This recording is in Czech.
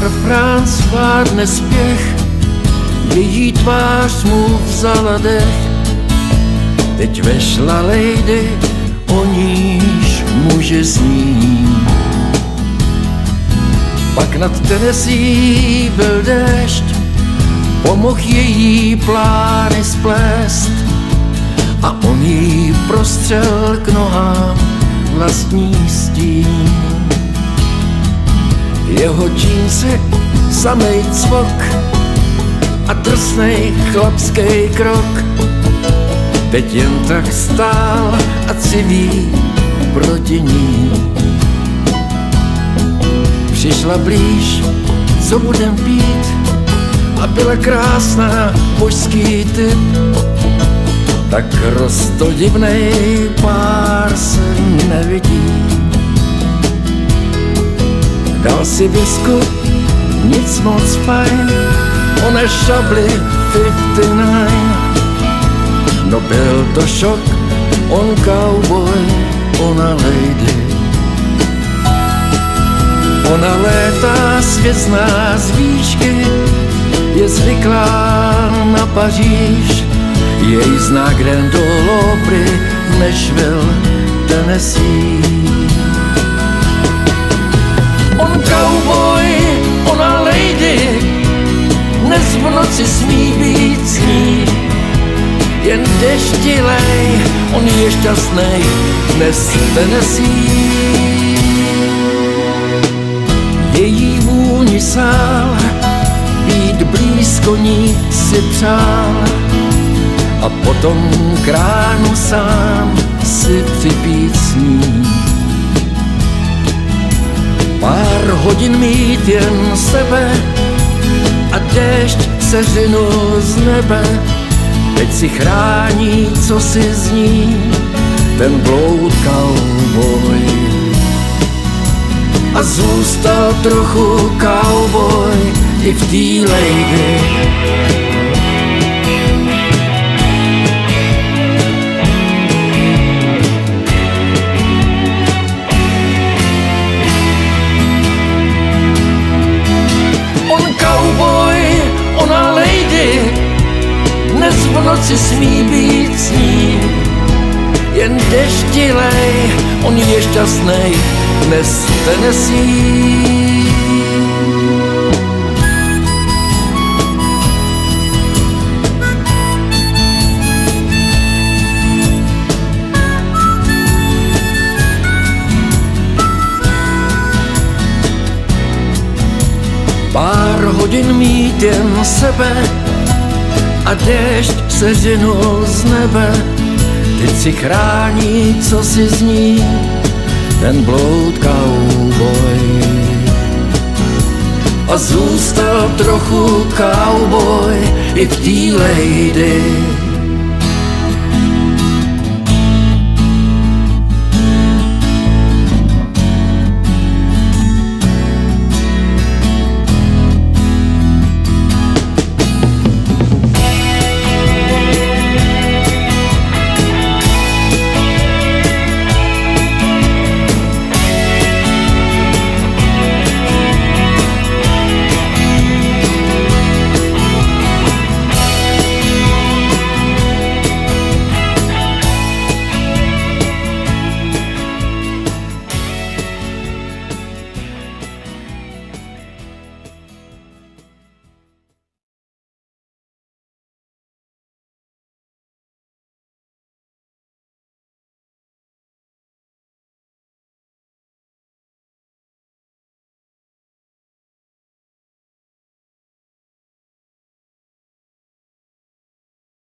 Pár Franc vládne spěch, její tvář mu vzala dech. Teď vešla lady, o níž muže zní. Pak nad Tennessee byl déšť, pomohl její plány splést a on jí prostřel k nohám vlastní stín. Jeho džínsy, samej cvok a drsnej chlapskej krok. Teď jen tak stál a civí proti ní. Přišla blíž, co budem pít, a byla krásná, božský typ. Tak roztodivnej pár se nevidí. Dal si visku, nic moc fajn, ona šabli 59. No byl to šok, on cowboy, ona lady. Ona létá, svět zná z výšky, je zvyklá na Paříž. Jej zná Grand Ole Opry, Nashville, Tennessee. On cowboy, ona lady, dnes v noci smí být s ní. Jen deštilej, on je šťastnej, dnes Tennessee. Její vůni sál, být blízko ní si přál, a potom k ránu sám si připít s ní. Pár hodin mít jen sebe a déšť se řinul z nebe. Teď si chrání, co si zní, ten bloud cowboy. A zůstal trochu cowboy i v té lady. On cowboy, ona lady, dnes v noci smí být s ní. Jen deštilej, on je šťastnej, dnes Tennessee. Pár hodin mít jen sebe a déšť se řinul z nebe. Teď si chrání, co si zní, ten bloud cowboy. A zůstal trochu cowboy i v té lady.